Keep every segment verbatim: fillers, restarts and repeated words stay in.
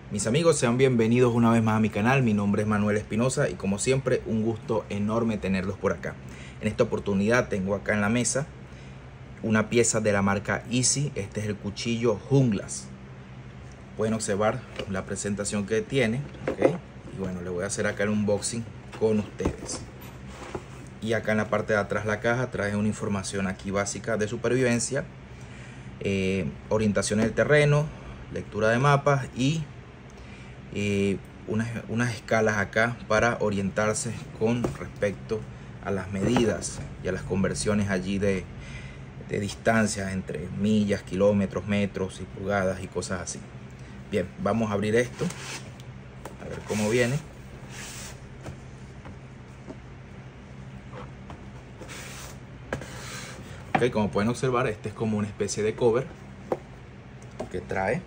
Mis amigos, sean bienvenidos una vez más a mi canal. Mi nombre es Manuel Espinosa y como siempre un gusto enorme tenerlos por acá. En esta oportunidad tengo acá en la mesa una pieza de la marca Easy. Este es el cuchillo Junglas. Pueden observar la presentación que tiene, ¿okay? Y bueno, le voy a hacer acá el unboxing con ustedes. Y acá en la parte de atrás la caja trae una información aquí básica de supervivencia, eh, orientación del terreno, lectura de mapas y Eh, unas, unas escalas acá para orientarse con respecto a las medidas y a las conversiones allí de, de distancias entre millas, kilómetros, metros y pulgadas y cosas así. Bien, vamos a abrir esto a ver cómo viene. Ok, como pueden observar, este es como una especie de cover que trae.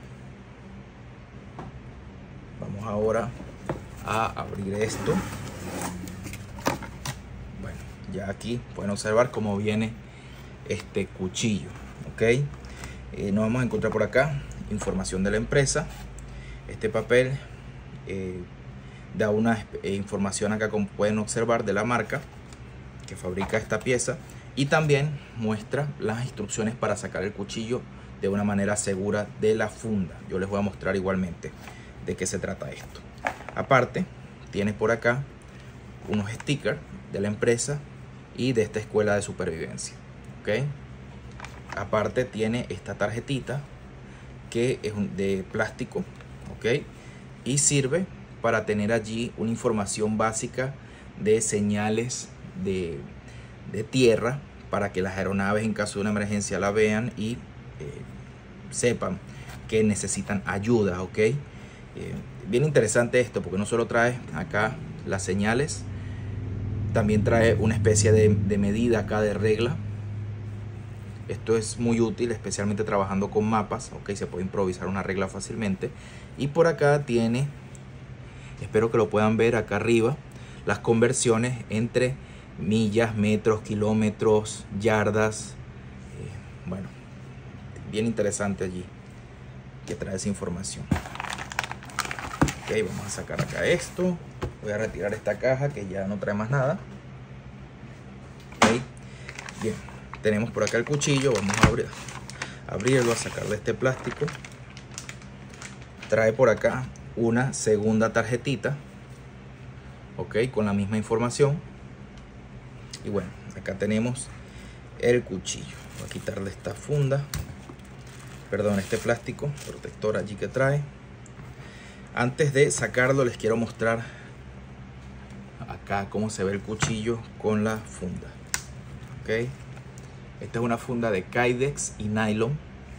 Vamos ahora a abrir esto. Bueno, ya aquí pueden observar cómo viene este cuchillo. Ok, eh, nos vamos a encontrar por acá información de la empresa. Este papel eh, da una eh, información acá, como pueden observar, de la marca que fabrica esta pieza, y también muestra las instrucciones para sacar el cuchillo de una manera segura de la funda. Yo les voy a mostrar igualmente de qué se trata esto. Aparte, tiene por acá unos stickers de la empresa y de esta escuela de supervivencia. ¿Okay? Aparte tiene esta tarjetita que es de plástico, ¿okay? Y sirve para tener allí una información básica de señales de, de tierra, para que las aeronaves en caso de una emergencia la vean y eh, sepan que necesitan ayuda. ¿Ok? Eh, bien interesante esto, porque no solo trae acá las señales, también trae una especie de, de medida acá, de regla. Esto es muy útil, especialmente trabajando con mapas. Ok, se puede improvisar una regla fácilmente. Y por acá tiene, espero que lo puedan ver acá arriba, las conversiones entre millas, metros, kilómetros, yardas. Eh, bueno, bien interesante allí que trae esa información. Ok, vamos a sacar acá esto. Voy a retirar esta caja que ya no trae más nada. Ok, bien, tenemos por acá el cuchillo. Vamos a abrir, abrirlo, a sacarle este plástico. Trae por acá una segunda tarjetita, ok, con la misma información. Y bueno, acá tenemos el cuchillo. Voy a quitarle esta funda, perdón, este plástico protector allí que trae. Antes de sacarlo, les quiero mostrar acá cómo se ve el cuchillo con la funda. Ok, esta es una funda de Kydex y nylon,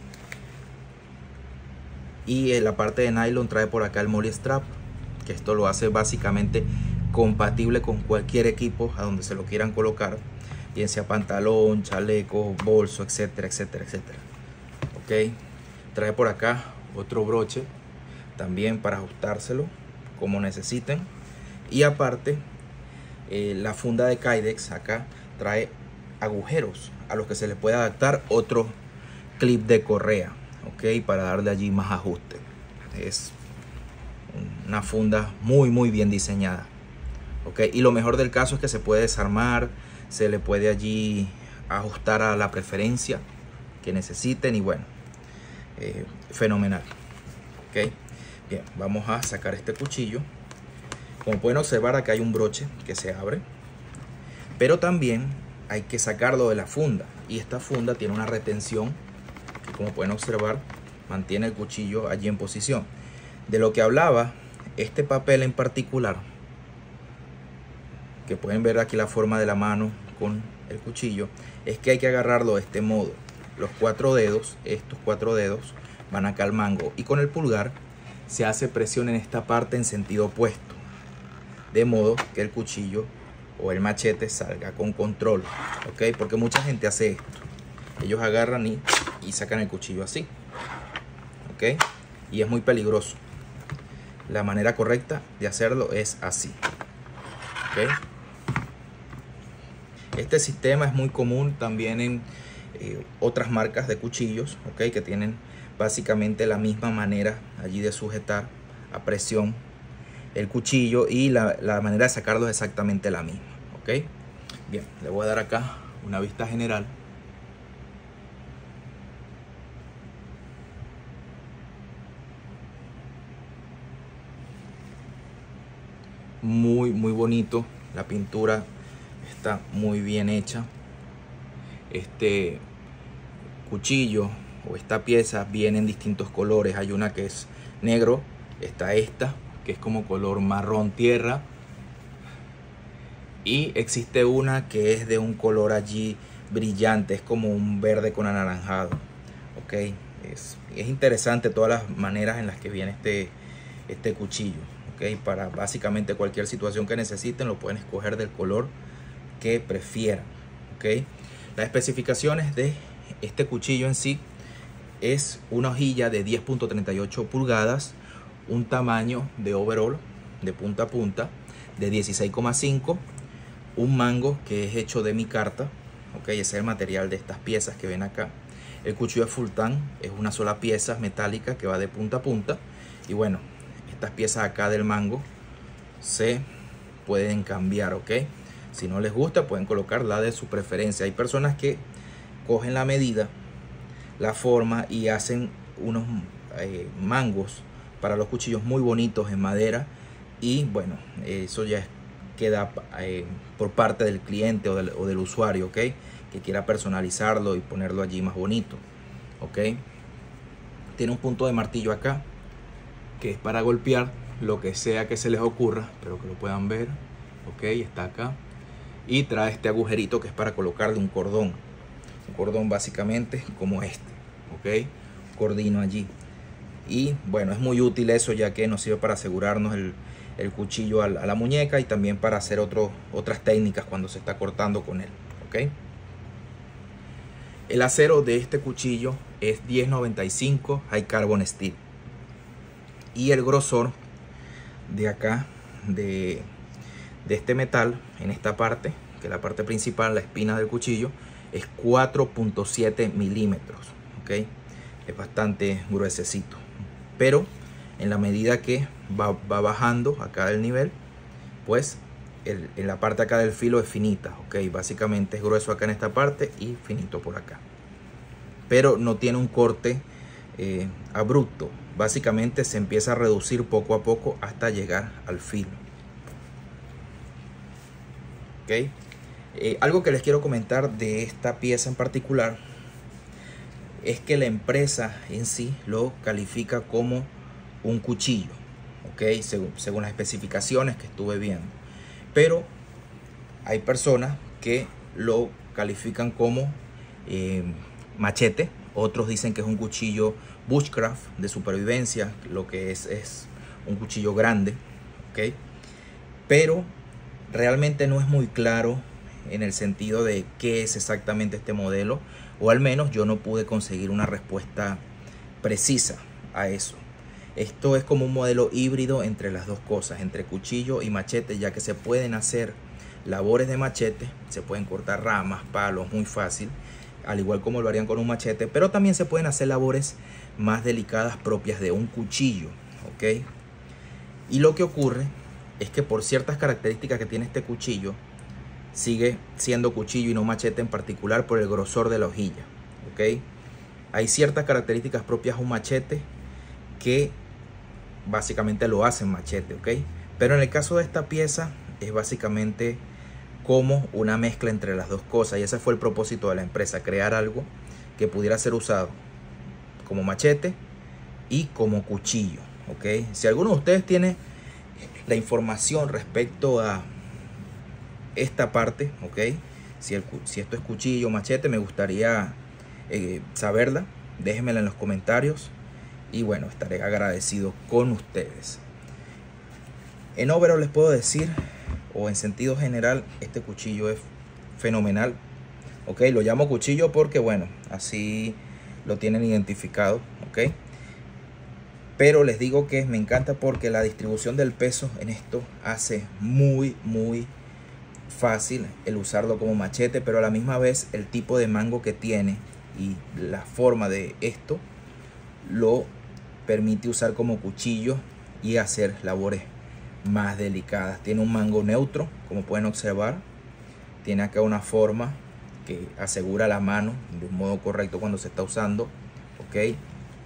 y en la parte de nylon trae por acá el Moly Strap, que esto lo hace básicamente compatible con cualquier equipo a donde se lo quieran colocar, bien sea pantalón, chaleco, bolso, etcétera, etcétera, etcétera. Ok, trae por acá otro broche también para ajustárselo como necesiten. Y aparte, eh, la funda de Kydex acá trae agujeros a los que se le puede adaptar otro clip de correa, ok, para darle allí más ajuste. Es una funda muy muy bien diseñada. Ok, y lo mejor del caso es que se puede desarmar, se le puede allí ajustar a la preferencia que necesiten, y bueno, eh, fenomenal. Ok, bien, vamos a sacar este cuchillo. Como pueden observar, acá hay un broche que se abre, pero también hay que sacarlo de la funda, y esta funda tiene una retención que, como pueden observar, mantiene el cuchillo allí en posición. De lo que hablaba este papel en particular, que pueden ver aquí la forma de la mano con el cuchillo, es que hay que agarrarlo de este modo. Los cuatro dedos, estos cuatro dedos, van acá al mango, y con el pulgar se hace presión en esta parte en sentido opuesto, de modo que el cuchillo o el machete salga con control. Ok, porque mucha gente hace esto, ellos agarran y, y sacan el cuchillo así. Ok, y es muy peligroso. La manera correcta de hacerlo es así. Ok, este sistema es muy común también en eh, otras marcas de cuchillos, okay, que tienen básicamente la misma manera allí de sujetar a presión el cuchillo y la, la manera de sacarlo es exactamente la misma, ¿ok? Bien, le voy a dar acá una vista general. Muy, muy bonito. La pintura está muy bien hecha. Este cuchillo o esta pieza viene en distintos colores. Hay una que es negro, está esta que es como color marrón tierra, y existe una que es de un color allí brillante, es como un verde con anaranjado, ok. Es, es interesante todas las maneras en las que viene este, este cuchillo, ok. Para básicamente cualquier situación que necesiten lo pueden escoger del color que prefieran, ok. Las especificaciones de este cuchillo en sí es una hojilla de diez punto treinta y ocho pulgadas, un tamaño de overall de punta a punta de dieciséis coma cinco, un mango que es hecho de micarta, ok, ese es el material de estas piezas que ven acá. El cuchillo es full tan, es una sola pieza metálica que va de punta a punta, y bueno, estas piezas acá del mango se pueden cambiar, ok. Si no les gusta pueden colocar la de su preferencia. Hay personas que cogen la medida, la forma y hacen unos eh, mangos para los cuchillos muy bonitos en madera, y bueno, eso ya queda eh, por parte del cliente o del, o del usuario, ok, que quiera personalizarlo y ponerlo allí más bonito, ok. Tiene un punto de martillo acá que es para golpear lo que sea que se les ocurra, pero que lo puedan ver, ok, está acá, y trae este agujerito que es para colocarle un cordón, un cordón básicamente como este, ok, cordino allí. Y bueno, es muy útil eso, ya que nos sirve para asegurarnos el, el cuchillo a la, a la muñeca, y también para hacer otro, otras técnicas cuando se está cortando con él, ¿ok? El acero de este cuchillo es diez noventa y cinco High Carbon Steel. Y el grosor de acá, de, de este metal, en esta parte, que es la parte principal, la espina del cuchillo, es cuatro punto siete milímetros, ¿ok? Es bastante gruesecito. Pero en la medida que va, va bajando acá del nivel, pues el, en la parte acá del filo es finita, ok. Básicamente es grueso acá en esta parte y finito por acá, pero no tiene un corte eh, abrupto. Básicamente se empieza a reducir poco a poco hasta llegar al filo, ok. Eh, algo que les quiero comentar de esta pieza en particular es que la empresa en sí lo califica como un cuchillo, ok, según, según las especificaciones que estuve viendo. Pero hay personas que lo califican como eh, machete, otros dicen que es un cuchillo bushcraft de supervivencia, lo que es es un cuchillo grande, ok. Pero realmente no es muy claro en el sentido de qué es exactamente este modelo, o al menos yo no pude conseguir una respuesta precisa a eso. Esto es como un modelo híbrido entre las dos cosas, entre cuchillo y machete, ya que se pueden hacer labores de machete, se pueden cortar ramas, palos muy fácil, al igual como lo harían con un machete, pero también se pueden hacer labores más delicadas propias de un cuchillo, ok. Y lo que ocurre es que por ciertas características que tiene este cuchillo, sigue siendo cuchillo y no machete, en particular por el grosor de la hojilla, ok. Hay ciertas características propias a un machete que básicamente lo hacen machete, ok. Pero en el caso de esta pieza es básicamente como una mezcla entre las dos cosas, y ese fue el propósito de la empresa, crear algo que pudiera ser usado como machete y como cuchillo, ok. Si alguno de ustedes tiene la información respecto a esta parte, ok, si, el, si esto es cuchillo o machete, me gustaría eh, saberla. Déjenmela en los comentarios y bueno, estaré agradecido con ustedes. En overall les puedo decir, o en sentido general, este cuchillo es fenomenal, ok. Lo llamo cuchillo porque bueno, así lo tienen identificado, ok. Pero les digo que me encanta porque la distribución del peso en esto hace muy muy fácil el usarlo como machete, pero a la misma vez el tipo de mango que tiene y la forma de esto lo permite usar como cuchillo y hacer labores más delicadas. Tiene un mango neutro, como pueden observar. Tiene acá una forma que asegura la mano de un modo correcto cuando se está usando. Ok.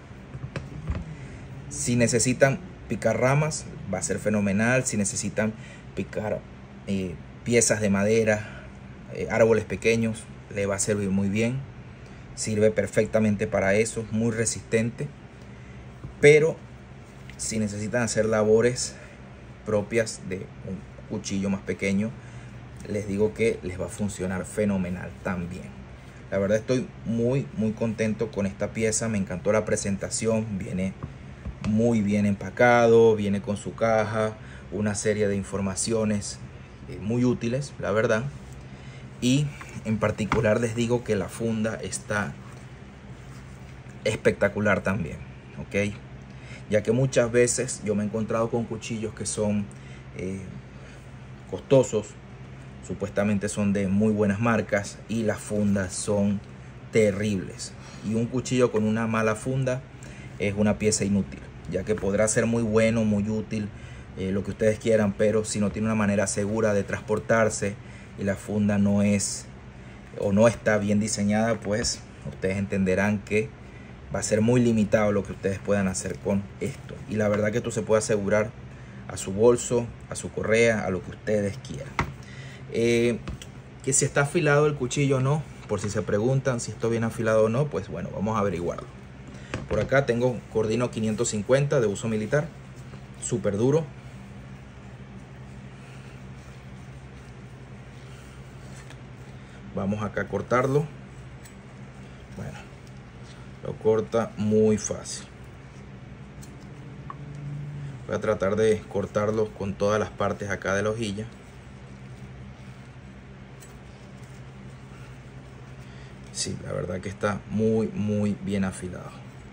Si necesitan picar ramas, va a ser fenomenal. Si necesitan picar eh, piezas de madera, eh, árboles pequeños, le va a servir muy bien. Sirve perfectamente para eso, muy resistente. Pero si necesitan hacer labores propias de un cuchillo más pequeño, les digo que les va a funcionar fenomenal también. La verdad estoy muy muy contento con esta pieza. Me encantó la presentación. Viene muy bien empacado, viene con su caja, una serie de informaciones eh, muy útiles, la verdad. Y en particular les digo que la funda está espectacular también, ok, ya que muchas veces yo me he encontrado con cuchillos que son eh, costosos, supuestamente son de muy buenas marcas, y las fundas son terribles. Y un cuchillo con una mala funda es una pieza inútil, ya que podrá ser muy bueno, muy útil, eh, lo que ustedes quieran, pero si no tiene una manera segura de transportarse y la funda no es o no está bien diseñada, pues ustedes entenderán que va a ser muy limitado lo que ustedes puedan hacer con esto. Y la verdad que esto se puede asegurar a su bolso, a su correa, a lo que ustedes quieran. Eh, que si está afilado el cuchillo o no, por si se preguntan si está bien afilado o no, pues bueno, vamos a averiguarlo. Por acá tengo Cordino quinientos cincuenta de uso militar, súper duro. Vamos acá a cortarlo. Bueno, lo corta muy fácil. Voy a tratar de cortarlo con todas las partes acá de la hojilla. Sí, la verdad que está muy muy bien afilado.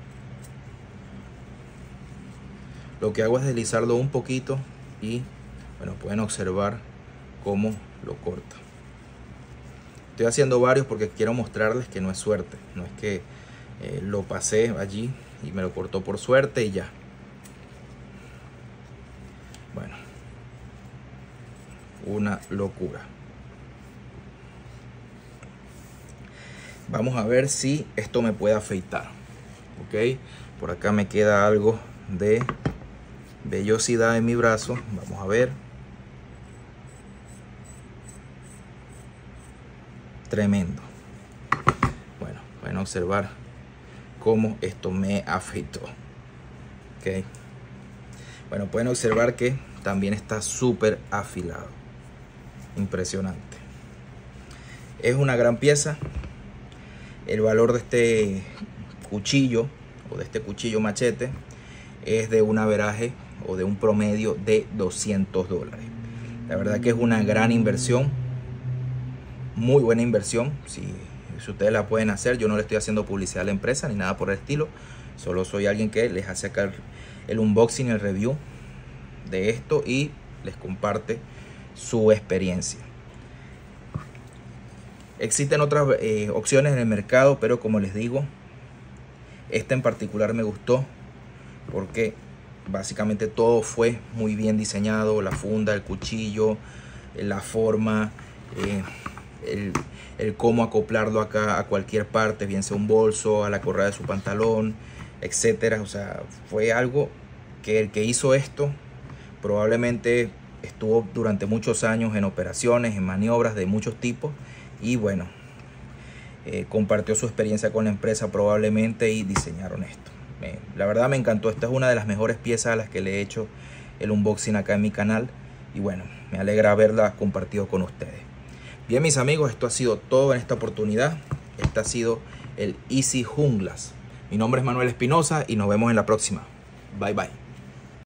Lo que hago es deslizarlo un poquito y bueno, pueden observar cómo lo corta. Estoy haciendo varios porque quiero mostrarles que no es suerte. No es que eh, lo pasé allí y me lo cortó por suerte y ya. Bueno, una locura. Vamos a ver si esto me puede afeitar. Ok, por acá me queda algo de vellosidad en mi brazo. Vamos a ver. Tremendo. Bueno, pueden observar cómo esto me afeitó. Ok. Bueno, pueden observar que también está súper afilado. Impresionante. Es una gran pieza. El valor de este cuchillo o de este cuchillo machete es de un averaje o de un promedio de doscientos dólares. La verdad que es una gran inversión. Muy buena inversión. Si, si ustedes la pueden hacer, yo no le estoy haciendo publicidad a la empresa ni nada por el estilo. Solo soy alguien que les hace acá el, el unboxing, el review de esto y les comparte su experiencia. Existen otras eh, opciones en el mercado, pero como les digo, esta en particular me gustó porque básicamente todo fue muy bien diseñado. La funda, el cuchillo, la forma, eh, el, el cómo acoplarlo acá a cualquier parte, bien sea un bolso, a la correa de su pantalón, etcétera. O sea, fue algo que el que hizo esto probablemente estuvo durante muchos años en operaciones, en maniobras de muchos tipos, y bueno, eh, compartió su experiencia con la empresa probablemente y diseñaron esto. Me, la verdad me encantó. Esta es una de las mejores piezas a las que le he hecho el unboxing acá en mi canal, y bueno, me alegra haberla compartido con ustedes. Bien, mis amigos, esto ha sido todo en esta oportunidad. Este ha sido el Easy Junglas. Mi nombre es Manuel Espinosa y nos vemos en la próxima. Bye bye.